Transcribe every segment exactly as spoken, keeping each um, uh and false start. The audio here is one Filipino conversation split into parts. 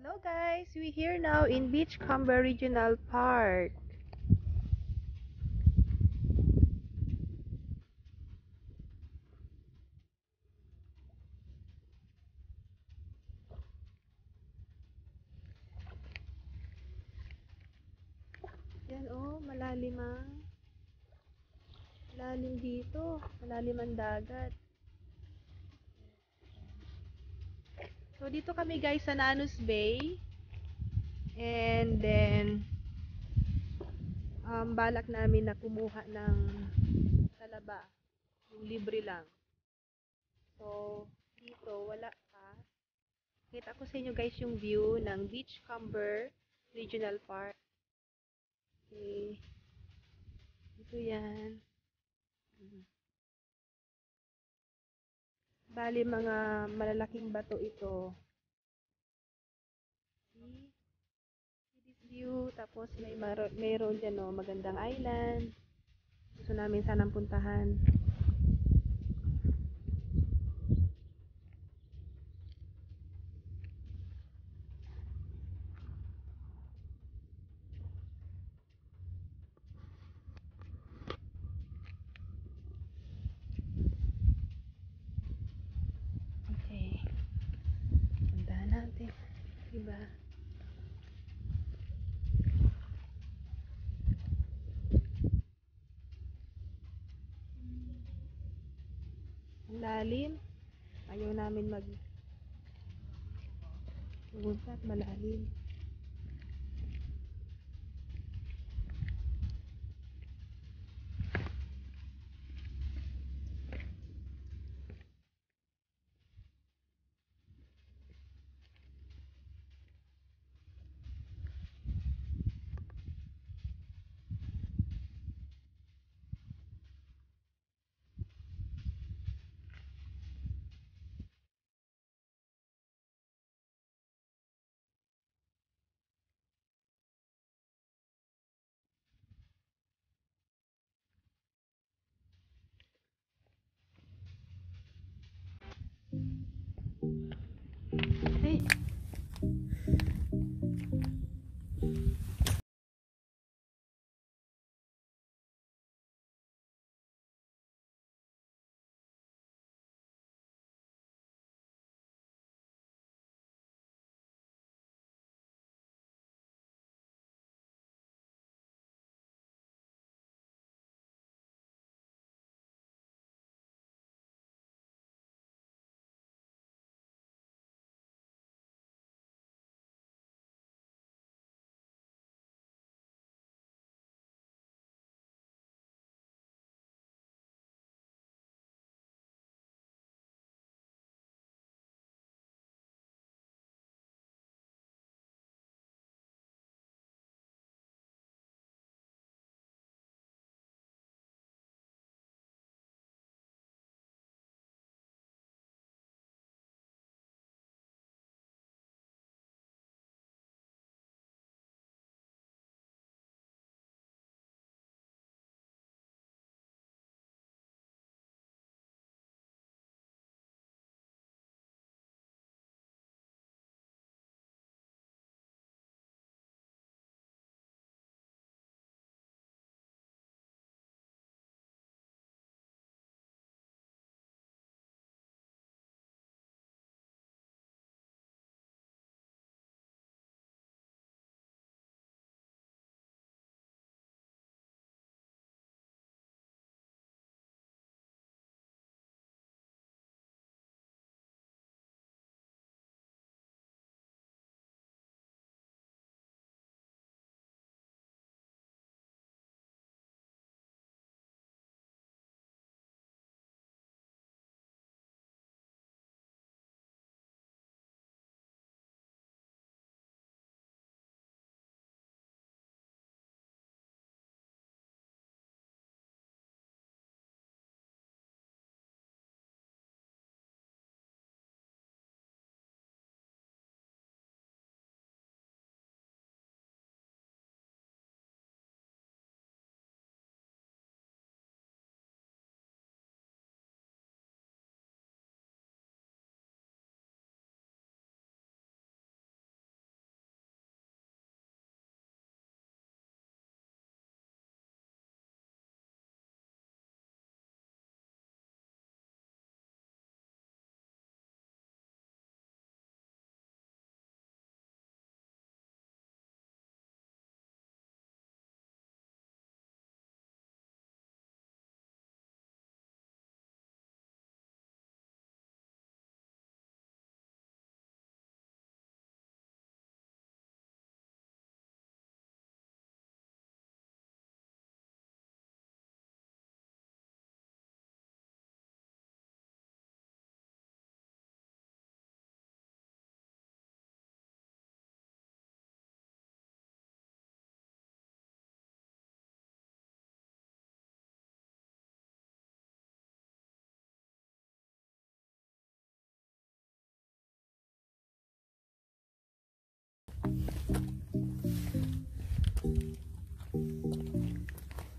Hello guys, we here now in Beachcomber Regional Park. Yan oh, malalim ah. Malalim dito, malalim ang dagat. So dito kami guys sa Nanoose Bay. And then um, balak namin na kumuha ng talaba. Yung libre lang. So dito wala pa. Kita ko sa inyo guys yung view ng Beachcomber Regional Park. Okay. Ito yan. Bali mga malalaking bato ito. See? See this view. Tapos may maro- mayroon dyan oh, magandang island. Gusto namin sanang puntahan. Okay. Puntahan natin. Diba? Ang lalim. Ayaw namin mag pumunta at malalim.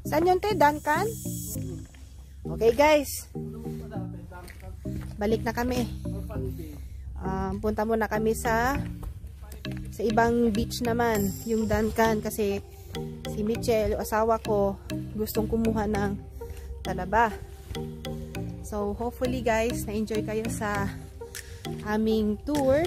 Saan yun, te? Duncan? Okay, guys. Balik na kami. Um, punta muna kami sa sa ibang beach naman, yung Duncan, kasi si Michelle, yung asawa ko, gustong kumuha ng talaba. So, hopefully guys, na-enjoy kayo sa aming tour.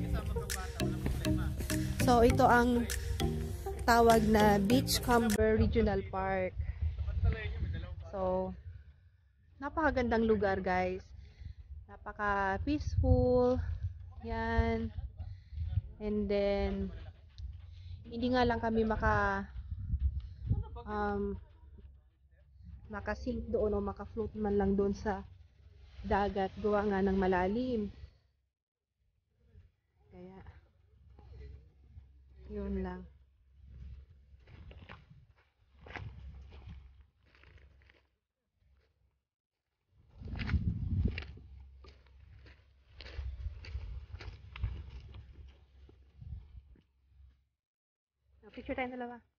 So, ito ang tawag na Beachcomber Regional Park. So, napakagandang lugar guys. Napaka peaceful. Yan. And then, hindi nga lang kami maka um, makasink doon o makafloat man lang doon sa dagat. Gawa nga ng malalim. Kaya, yun lang. Picture tayo dalawa.